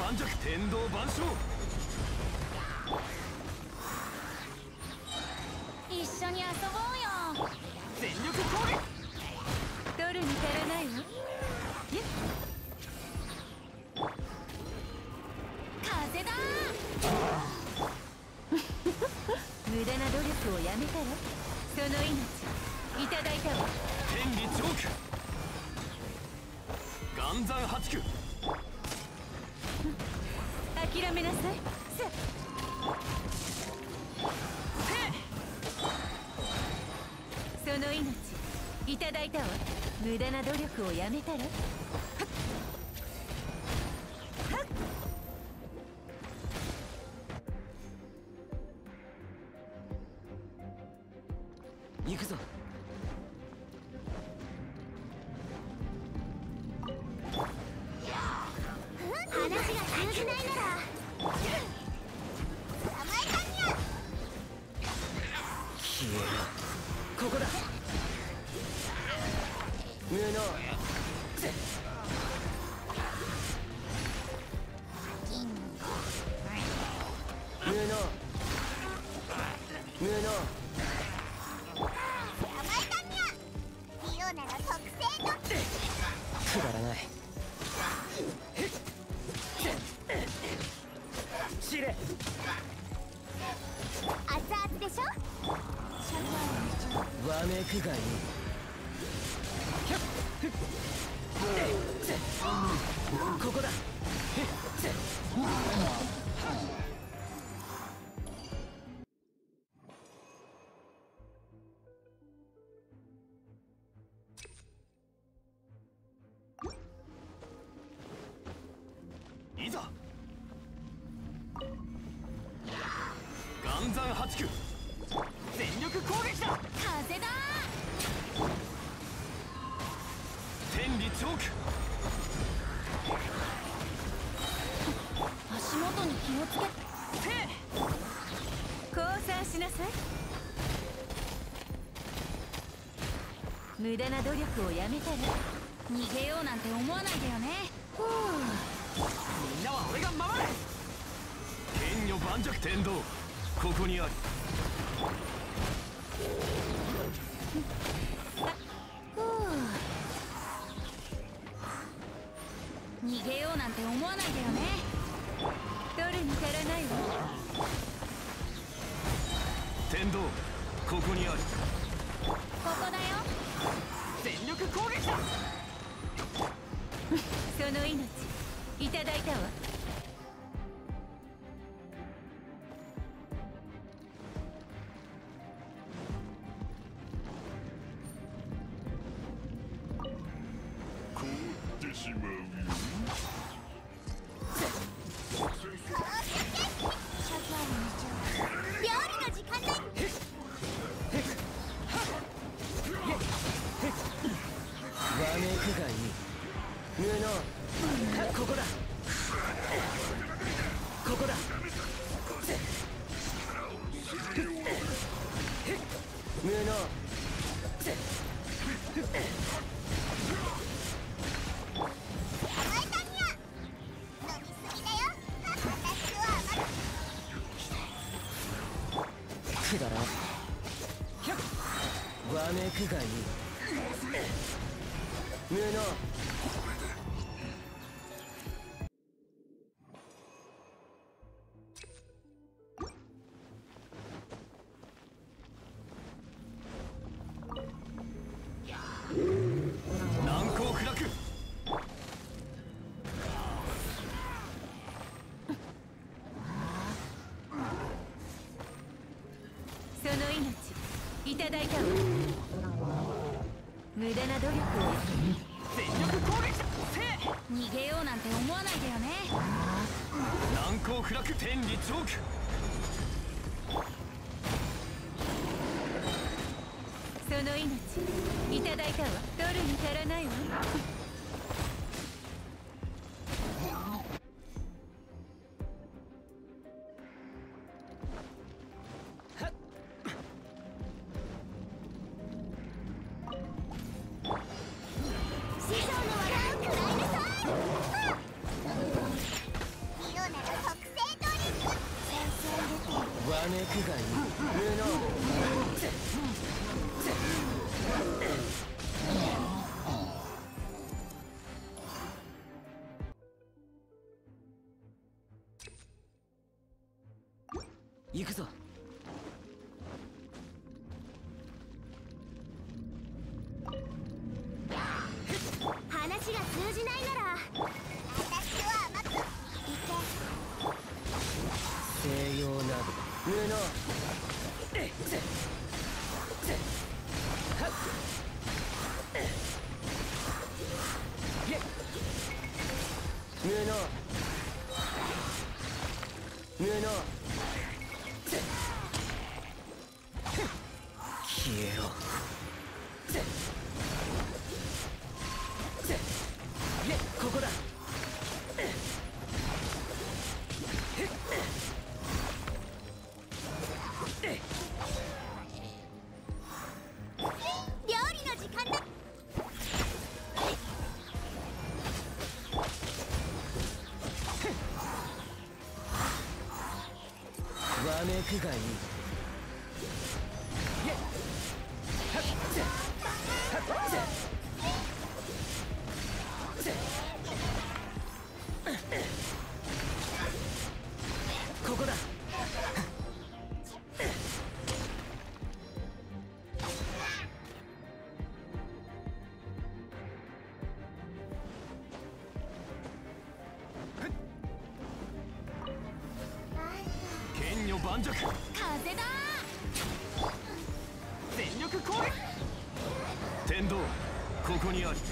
盤石、天道万象。 一緒に遊ぼうよ。 全力攻撃。 取るに足らないわ。ゆっ風だ無駄な努力をやめたらその命いただいたわ。 天理チョーク。岩山八九。 諦めなさい。その命いただいたわ。無駄な努力をやめたら。 行くぞ。 話が通じないなら捕まえたにゃ。 消えろ。ここだ。無能。無能。無能。 捕まえたにゃ。フィオナの特製のくだらない。知れ。 熱々でしょ。 わめくがいい。ここだ。いざ。岩山八九。全力攻撃だ。 風だ天理チョーク。 足元に気をつけて。降参しなさい。無駄な努力をやめたら逃げようなんて思わないでよね。 みんなは俺が守れ。剣女盤石天道、ここにあり。 逃げようなんて思わないでよね。取るに足らないわ。 天道、ここにあり。 ここだよ。 全力攻撃だ。 その命いただいたわ。 凍ってしまうよ。 料理の時間だ。 わめくがいい。無能。ここだ。ここだ。無能。 捕まえたにゃ。飲みすぎだよ。私はくだらん。わめくがいい。無能。難攻不落。 その命いただいたわ。無駄な努力を全力攻撃だ。 逃げようなんて思わないでよね。 難攻不落。天理チョーク。 その命いただいたわ。取るに足らないわ。師匠の技を食らいなさい。 めくがいい無能行くぞ。 話が通じないなら私は甘く言って西洋など無能無能無能消えろ。ここだ。 料理の時間だ。 わめくがいい。ここだ。剣女盤石。 風だ。 全力攻撃。天道ここにあり。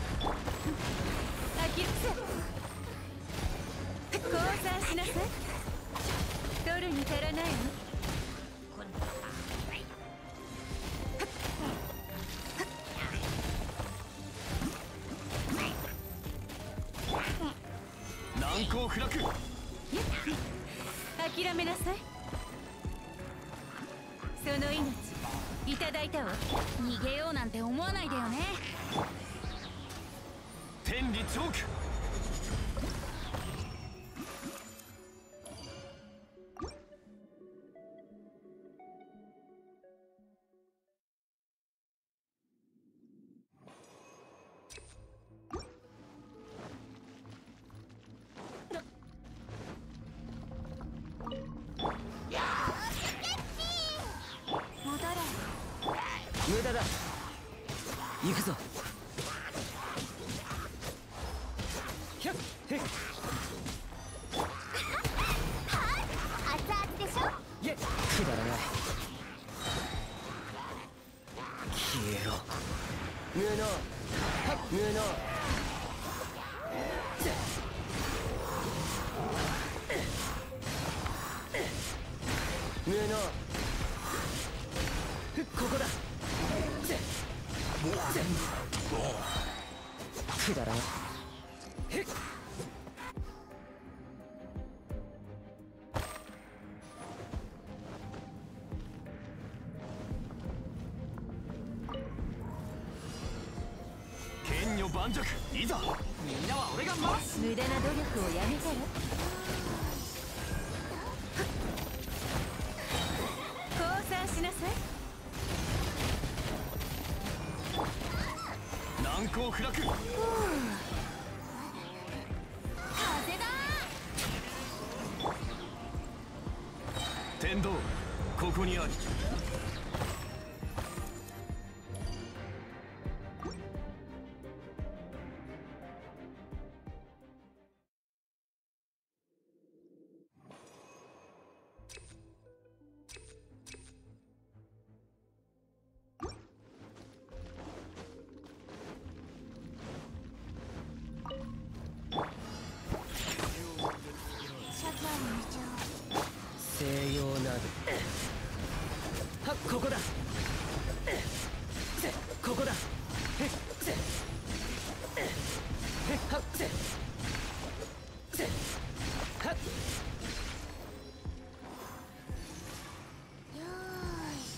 アキレス降参しなさい。取るに足らないわ。 難攻不落。 諦めなさい。その命いただいたわ。逃げようなんて思わないでよね。 天理チョーク。 戻れ。 無駄だ。行くぞ。ひゃっへっ。 熱々でしょ。 いえ、くだらない。消えろ。無能。はっ、無能。無能。ここだ。くだらない。剣女盤石。いざみんなは俺が回す。 無駄な努力をやめたら。降参しなさい。 難攻不落。 風だ。 天道ここにあり。 諸教の道を。 西洋など。はっ、ここだ。ここだ。へっはっはっ。 よーい。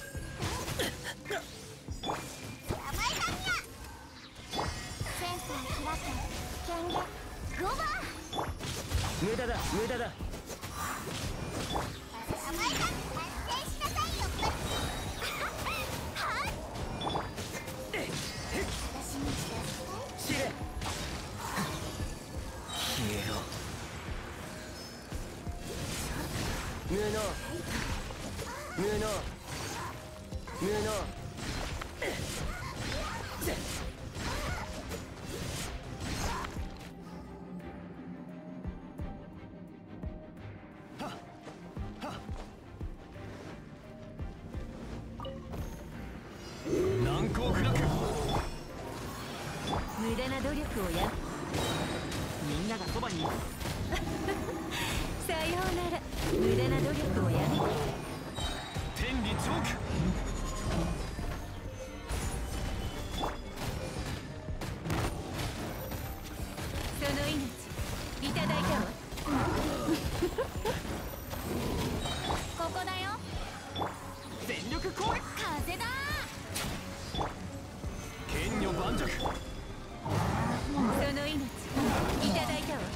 甘えたみや。センサー開け。権限。5番。 無駄だ無駄だ。 甘えたみ無能無能無能難攻不落。 無駄な努力をやみんながそばにいる。 さようなら。無駄な努力をやめて。 天理チョーク。 その命いただいたわ。 ここだよ。 全力攻撃。 風だ。 剣女盤石。 その命いただいたわ。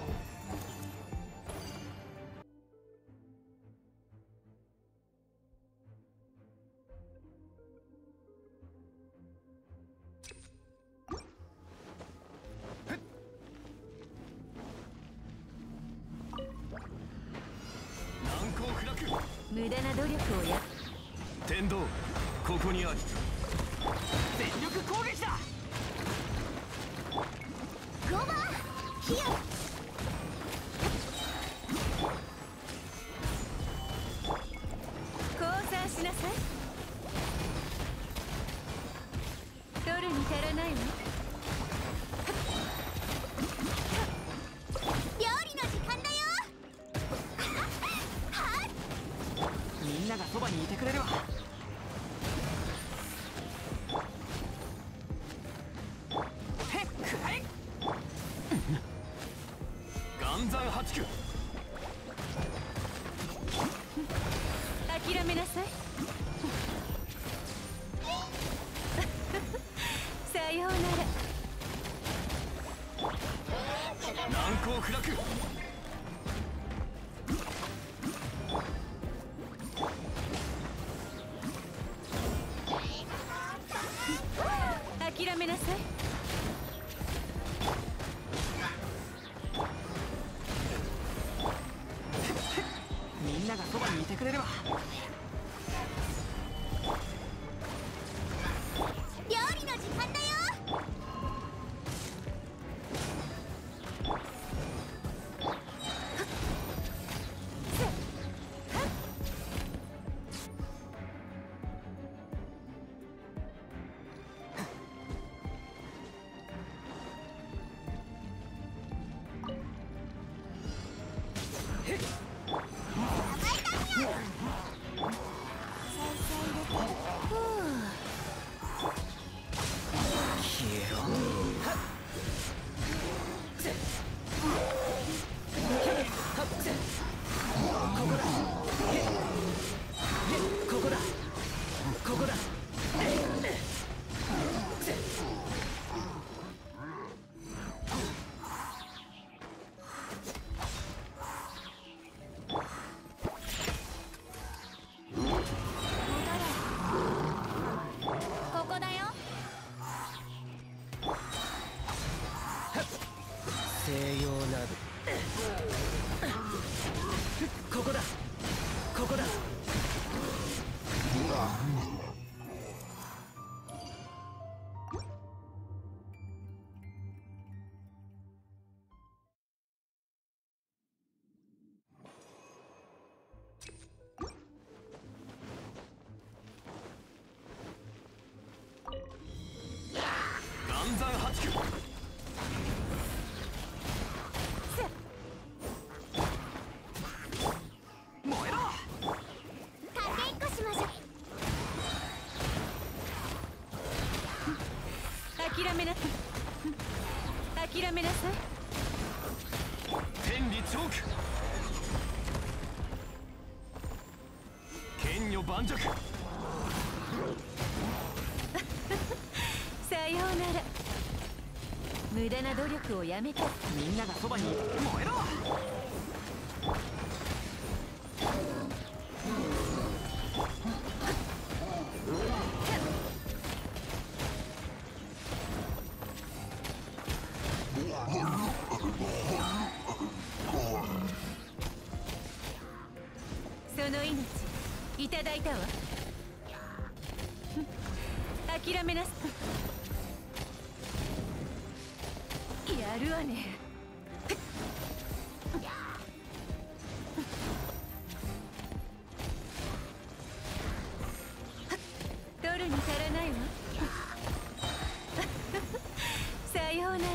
難攻不落。 無駄な努力をや天道ここにある。 全力攻撃だ。 ロバーヒア降参しなさい。取るに足らないわ。 料理の時間だよ。はっみんながそばにいてくれるわ。へっくらえ。 岩山八九。 諦めなさい。さようなら。 難攻不落。 諦めなさい。 みんながそばにいてくれるわ。 料理の時間だよ。 ここだここだ。 ここだよ。 西洋などここだここだ。 岩山八九。 燃えろ。 かけっこしましょう。 諦めな諦めなさい。 天理チョーク。剣女盤石。 さようなら。無駄な努力をやめて。 みんながそばにいる。燃えろ。 の命いただいたわ。諦めなさい。やるわね。取るに足らないわ。さようなら。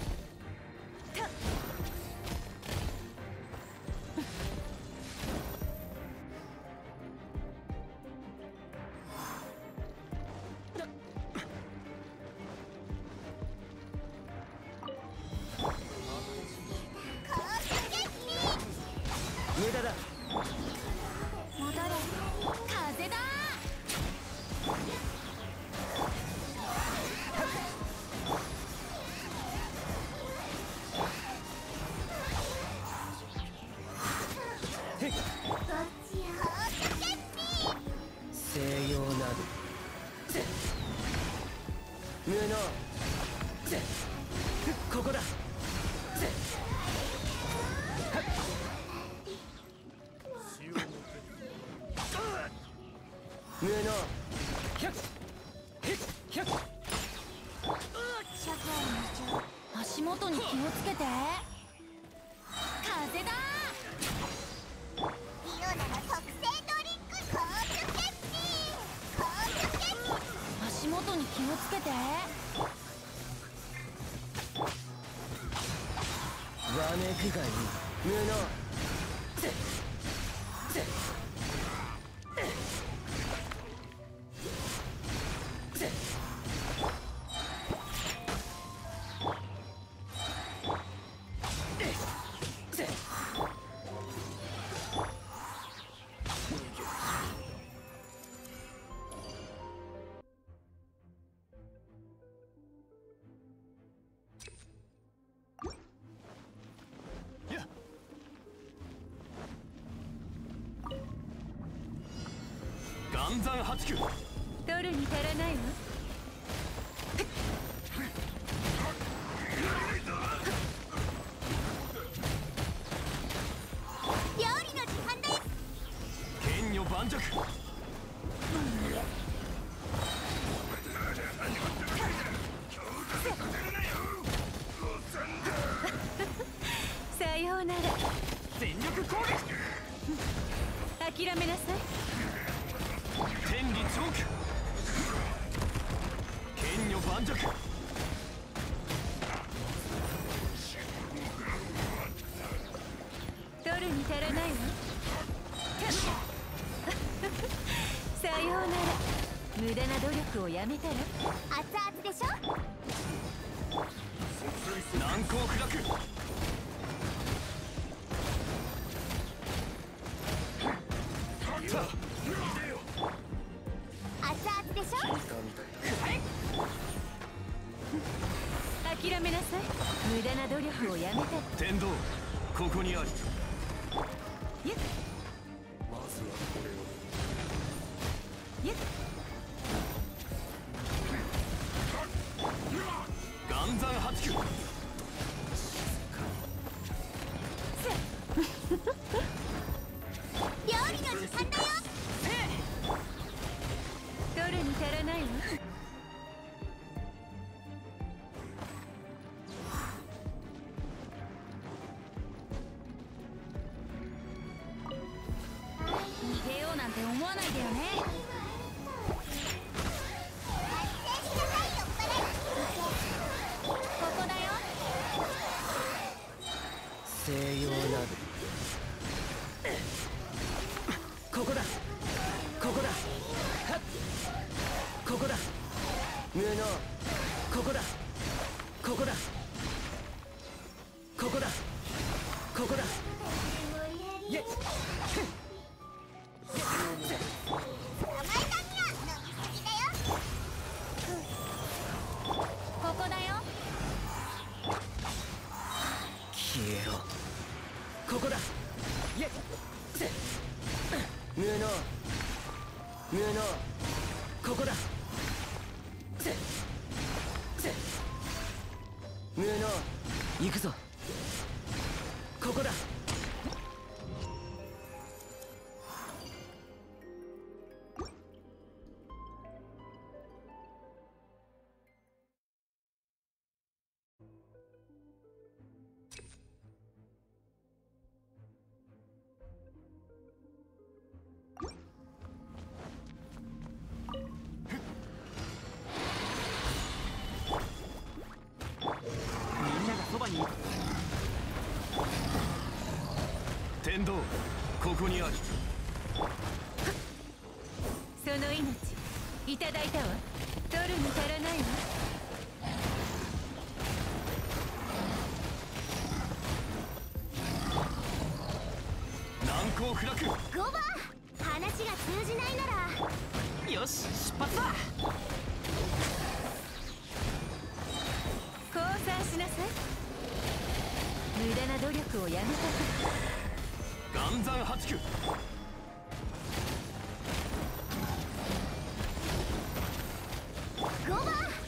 無駄だ。 戻れ風だ。 へっ西洋など無能。ここだ。無能。ひゃっひっひゃっ。 社会の道足元に気をつけて。風だ。イオナの特製ドリンクコースケッチコースケッチ。足元に気をつけて。 わめくがいい。無能。 岩山八九。 取るに足らないわ。 料理の時間だよ。 剣女盤石。 さようなら。 全力攻撃。 諦めなさい。 天理チョーク。剣女盤石。 取るに足らないわ。さようなら。無駄な努力をやめたら。 熱々でしょ。 難攻不落。 熱々でしょ。 諦めなさい。無駄な努力をやめたら。 天道ここにあり。 ゆっまずはこれを。 ゆっ岩山八九。 料理の時間だよ。 取るに足らないわ。 逃げようなんて思わないでよね。ここだよ。 西洋などここだ。ここだ。はっここだ。無能。ここだ。ここだ。ここだ。ここだ。イェッ。 甘えたにゃ飲みすぎだよ。ここだよ。 消えろ。ここだ。イェッ。無能。無能。ここだ。無能。行くぞ。ここだ。 天道ここにあり。 その命いただいたわ。取るに足らないわ。 難攻不落。 5番話が通じないならよし出発だ。 降参しなさい。無駄な努力をやめた岩山八九。 5番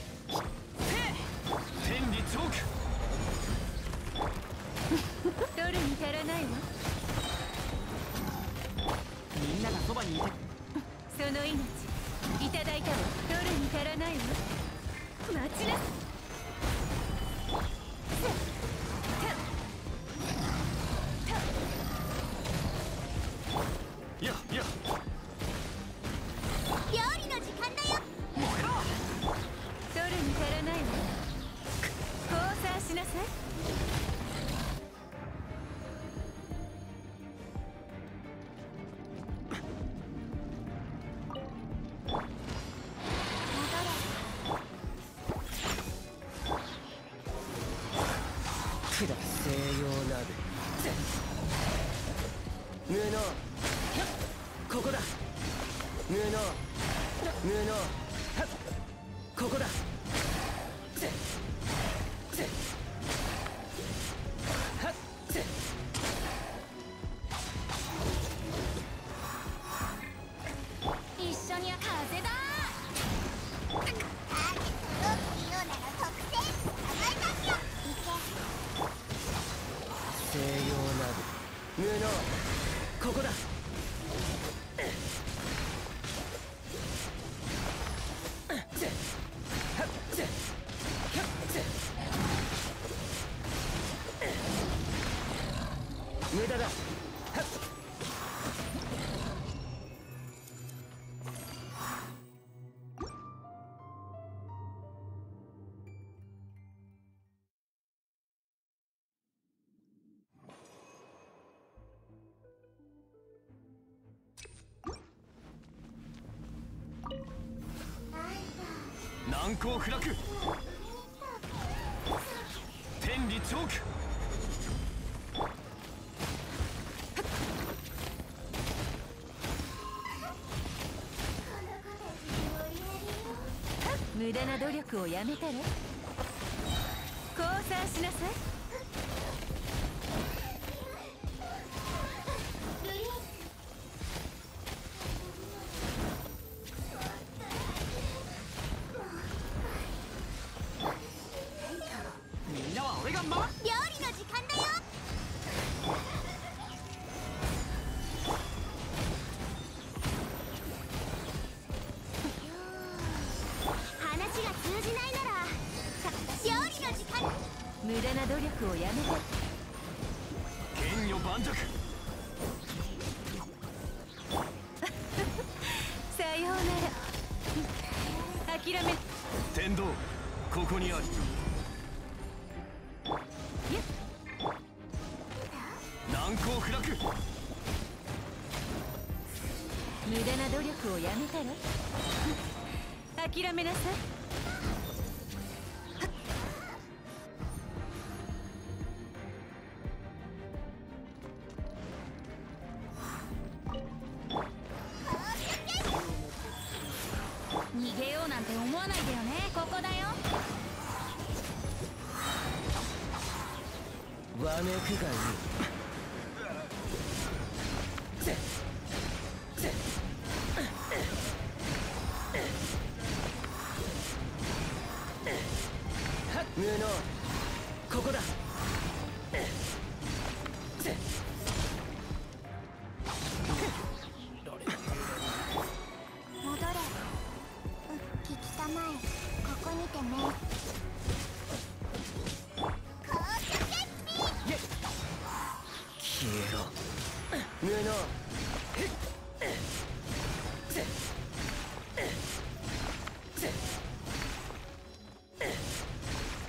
天理チョーク。 取るに足らないわ。 みんながそばにいて。 その命いただいたわ。取るに足らないわ。待ちなさい。 いやいや。 料理の時間だよ。 燃えろ。 取るに足らないわ。降参しなさい。 くだ西洋鍋。無能。ここだ。無能。無能。はっここだ。ぜぜはっぜ。 一緒に風だロッキーようなら特製甘えたんよ。 西洋鍋。無能。ここだ。ぜはっぜひゃっぜ。無駄だ。はっ難攻不落。天理チョーク。 無駄な努力をやめたら降参しなさい。 みんなは俺が守る。 料理の時間だよ。話が通じないなら料理の時間。 無駄な努力をやめた。 剣女盤石。 さようなら。諦め。 天道ここにあり。難攻不落。 無駄な努力をやめたら諦めなさい。逃げようなんて思わないでよね。ここだよ。 わめくがいい。ぜぜはっ無能。ここだ。ぜ戻れ。聞きたまえ。ここにてね。 消えろ。無能。ぜぜ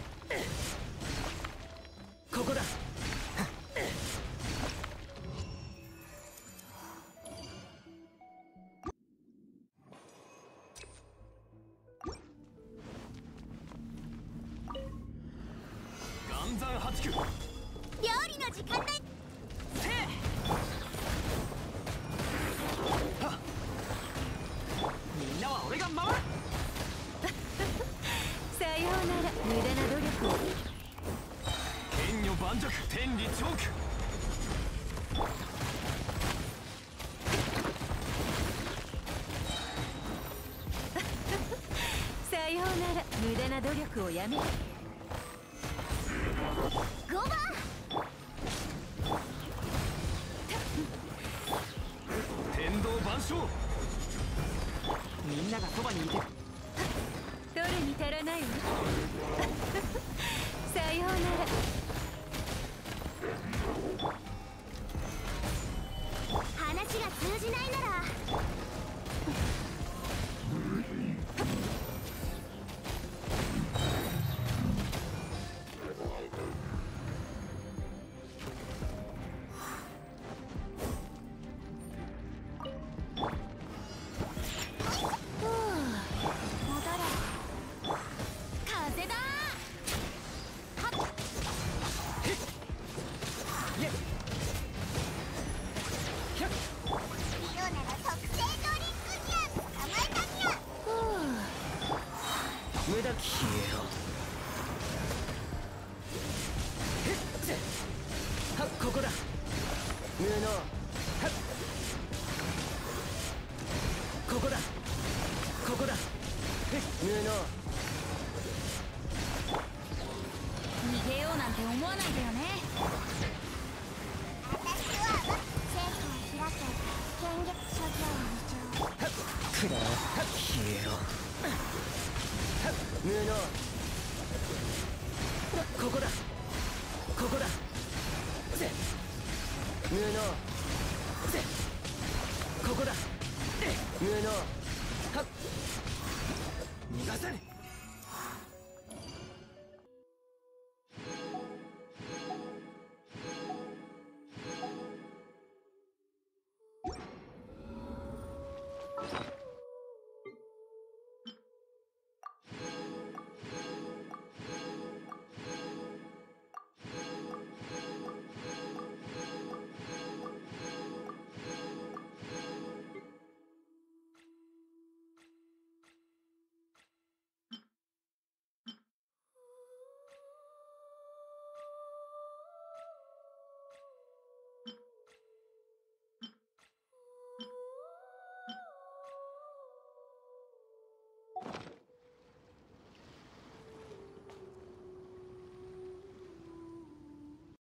ここだ。 な努力をやめ 5番天道万象。 みんながそばにいて取るに足らないわさようなら。 話が通じないなら風だはっリオナの特製ドリンクにゃ捕まえたにゃ無駄消えろはっここだ無能はっここだここだ無能逃げようなんて思わないでよね。 私は聖火を開け剣撃諸行くだら消えろ無能ここだここだ無能ここだ無能はっ逃がせ